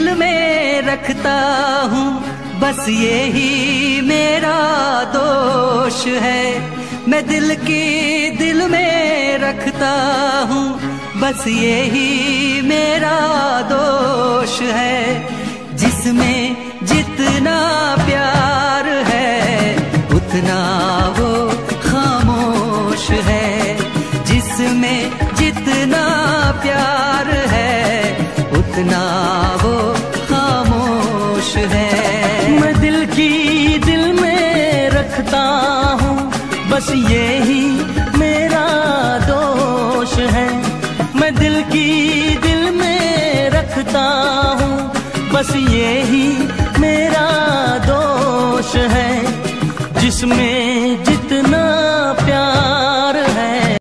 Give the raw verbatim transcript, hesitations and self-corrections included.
दिल में रखता हूँ, बस यही मेरा दोष है। मैं दिल की दिल में रखता हूँ, बस यही मेरा दोष है। जिसमें जितना प्यार है उतना वो खामोश है। जिसमें जितना प्यार है उतना वो खामोश है। मैं दिल की दिल में रखता हूँ, बस यही मेरा दोष है। मैं दिल की दिल में रखता हूँ, बस यही मेरा दोष है। जिसमें